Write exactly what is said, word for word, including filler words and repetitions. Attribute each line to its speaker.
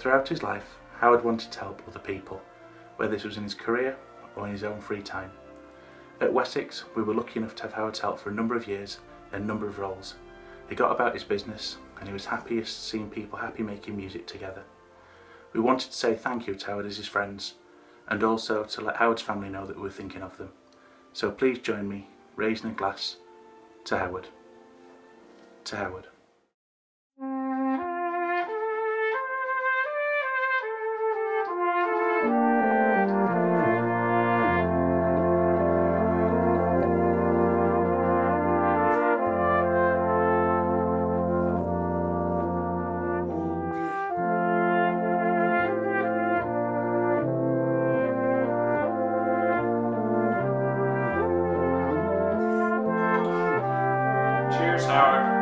Speaker 1: Throughout his life, Howard wanted to help other people, whether this was in his career or in his own free time. At Wessex, we were lucky enough to have Howard's help for a number of years in a number of roles. He got about his business, and he was happiest seeing people happy making music together. We wanted to say thank you to Howard as his friends, and also to let Howard's family know that we were thinking of them. So please join me raising a glass to Howard. To Howard.
Speaker 2: Cheers, Howard.